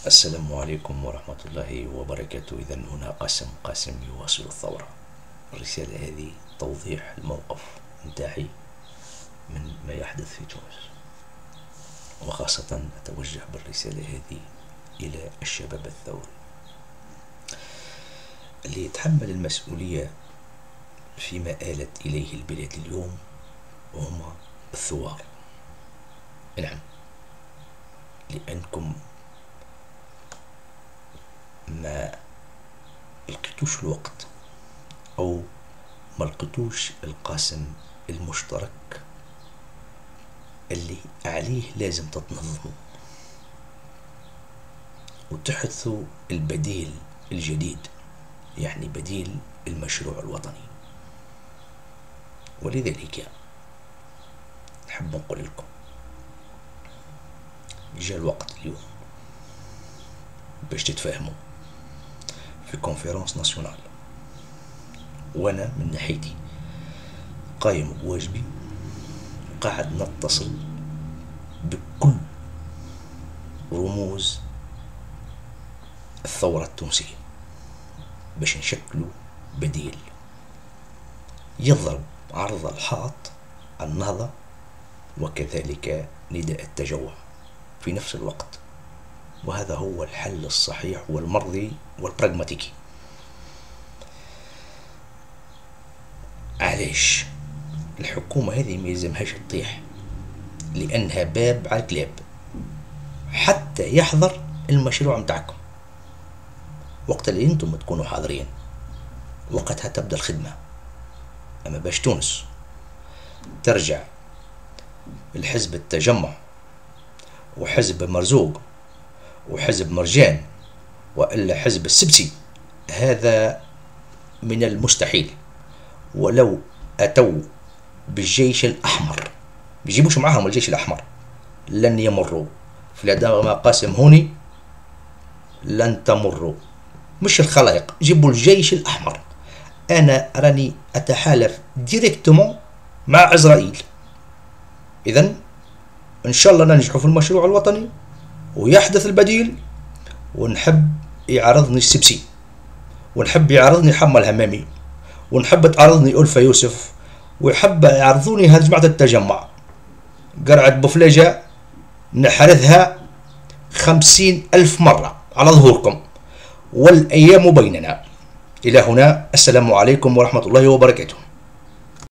السلام عليكم ورحمة الله وبركاته. إذا هنا قاسم يواصل الثورة. الرسالة هذه توضيح الموقف نتاعي من ما يحدث في تونس، وخاصة أتوجه بالرسالة هذه إلى الشباب الثوري اللي يتحمل المسؤولية فيما آلت إليه البلاد اليوم، وهم الثوار. نعم، لأنكم ما لقيتوش الوقت أو ما لقيتوش القاسم المشترك اللي عليه لازم تتنظموا وتحثوا البديل الجديد، يعني بديل المشروع الوطني. ولذلك نحب نقول لكم جاء الوقت اليوم باش تتفاهموا في كونفرنس ناسيونال، وانا من ناحيتي قايم بواجبي، قاعد نتصل بكل رموز الثورة التونسية باش نشكلوا بديل يضرب عرض الحائط النهضة وكذلك نداء التجوع في نفس الوقت. وهذا هو الحل الصحيح والمرضي والبراغماتيكي. علاش الحكومة هذه ما يلزمهاش تطيح؟ لأنها باب على الكلاب حتى يحضر المشروع متاعكم. وقت اللي انتم تكونوا حاضرين وقتها تبدأ الخدمة. أما باش تونس ترجع الحزب التجمع وحزب مرزوق وحزب مرجان وإلا حزب السبسي، هذا من المستحيل. ولو أتوا بالجيش الأحمر، بيجيبوش معاهم الجيش الأحمر، لن يمروا في الأداء قاسم هوني، لن تمروا. مش الخلائق، جيبوا الجيش الأحمر. أنا راني أتحالف ديريكتومون مع إسرائيل. إذن إن شاء الله ننجحوا في المشروع الوطني ويحدث البديل. ونحب يعرضني السبسي، ونحب يعرضني حمى الهمامي، ونحب تعرضني ألفة يوسف، ويحب يعرضوني هذه جماعة التجمع. قرعة بوفلاجة نحرثها 50,000 مرة على ظهوركم، والأيام بيننا. إلى هنا، السلام عليكم ورحمة الله وبركاته.